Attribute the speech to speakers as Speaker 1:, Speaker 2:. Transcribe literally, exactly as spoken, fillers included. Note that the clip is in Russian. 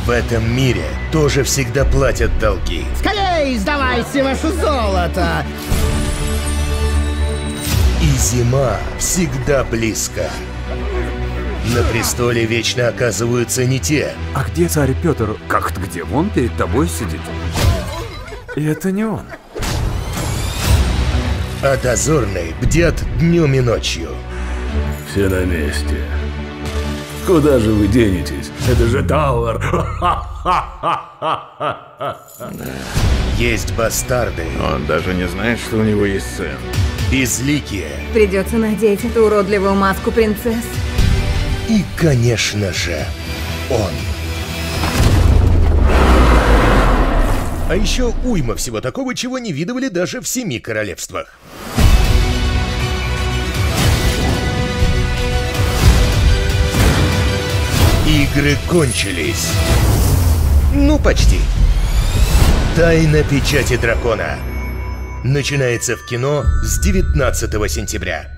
Speaker 1: В этом мире тоже всегда платят долги.
Speaker 2: Скорей сдавайте ваше золото!
Speaker 1: И зима всегда близко. На престоле вечно оказываются не те.
Speaker 3: А где царь Петр? Как-то где? Вон перед тобой сидит. И это не он.
Speaker 1: А дозорные бдят днем и ночью.
Speaker 4: Все на месте. Куда же вы денетесь? Это же Тауэр.
Speaker 1: Есть бастарды.
Speaker 5: Он даже не знает, что у него есть сын.
Speaker 1: Безликие.
Speaker 6: Придется надеть эту уродливую маску принцесс.
Speaker 1: И, конечно же, он. А еще уйма всего такого, чего не видывали даже в Семи Королевствах. Игры кончились. Ну, почти. Тайна печати дракона. Начинается в кино с девятнадцатого сентября.